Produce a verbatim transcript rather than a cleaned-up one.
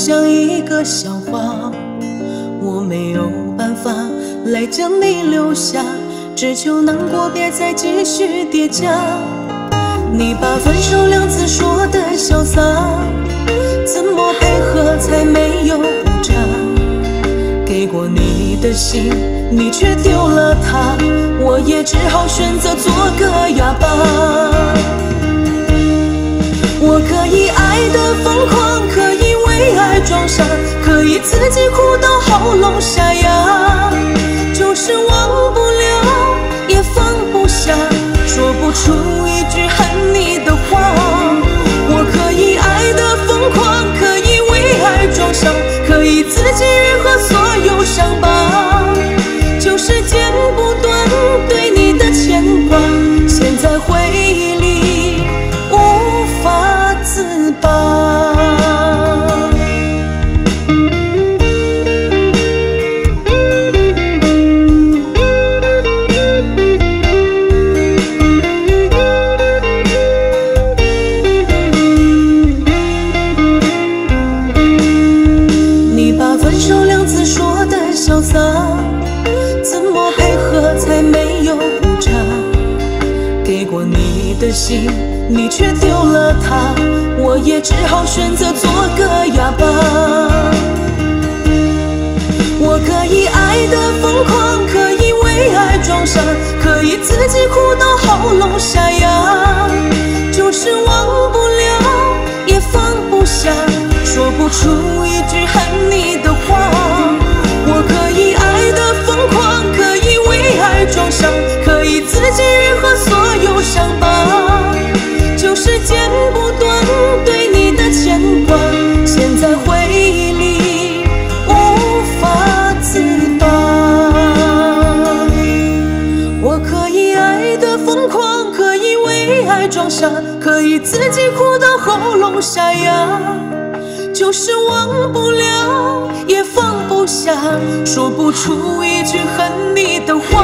像一个笑话，我没有办法来将你留下，只求难过别再继续叠加。你把分手两字说得潇洒，怎么配合才没有误差？给过你的心，你却丢了它，我也只好选择做个哑巴。我可以爱得疯狂，可以为爱装傻，可以自己哭到喉咙沙哑，就是忘不了，也放不下，说不出一句恨你的话。我可以爱得疯狂，可以为爱装傻，可以自己愈合所有伤疤，就是剪不断对你的牵挂，陷在回忆里无法自拔。你把分手两字说得潇洒，怎么配合才没有误差？给过你的心，你却丢了它，我也只好选择做个哑巴。我可以爱得疯狂，可以为爱装傻，可以自己哭到喉咙沙哑，就是忘不了，也放不下，说不出一句恨你的话。我可以爱得疯狂，可以为爱装傻，可以自己愈合所有伤疤，就是剪不断对你的牵挂，陷在回忆里无法自拔。我可以爱得疯狂，可以为爱装傻，可以自己哭到喉咙沙哑，就是忘不了，也放不下，说不出一句恨你的话。